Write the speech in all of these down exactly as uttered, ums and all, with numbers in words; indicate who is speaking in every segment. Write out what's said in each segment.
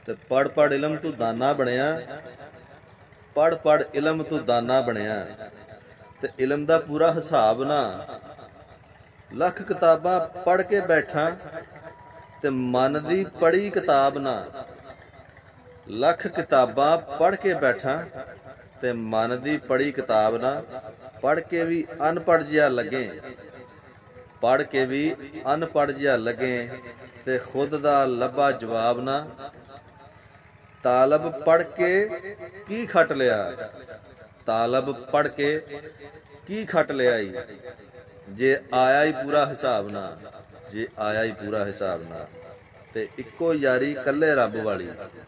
Speaker 1: ते पढ़ पढ़ इलम तू दाना बनया, पढ़ पढ़ इलम तू दाना बनया। ते इलम दा पूरा हिसाब ना, लख किताबां पढ़ के बैठा ते मन दी पढ़ी किताब ना। लख किताबां पढ़ के बैठा ते मन दी पढ़ी किताब ना। पढ़ के भी अनपढ़ जिहा लगे, पढ़ के भी अनपढ़ जिहा लगे ते खुद दा लब्भा जवाब ना। तालब पढ़ के की खट लिया, तालब पढ़ के की खट लिया जे आया ही पूरा हिसाब ना, जे आया ही पूरा हिसाब ना। ते इक्को यारी कल्ले रब वाली,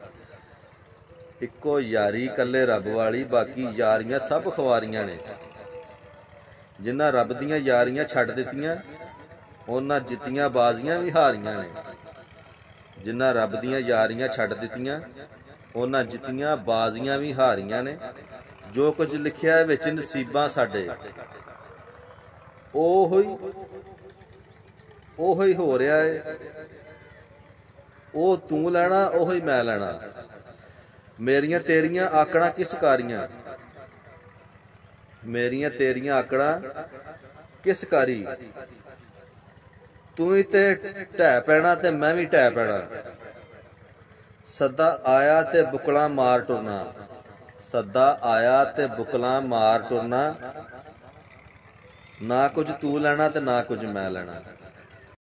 Speaker 1: इक्को यारी कल्ले रब वाली, बाकी यारियां सब खवारियां ने। जिन्हां रब दियां यारियां छड्ड दित्तियां उन्हां जित्तियां बाजियां भी हारियां ने। जिन्हां रब दियां यारियां छड्ड दित्तियां उन्हां जित्तियां बाजियां भी हारियां ने। जो कुछ लिखिया विच नसीबां साडे ओहो ही ओहो ही हो रहा है, ओ तू लैना ओहो ही मैं लैना। मेरियां तेरियां आकड़ा किस कारियां, मेरियां तेरियां आकड़ा किस कारी। तू ही ते ढह पैना ते मैं भी ढह पैना। सदा आया ते बुकला मार टुरना, सदा आया ते बुकला मार टुरना। ना कुछ तू लैना ते ना कुछ मैं लैना।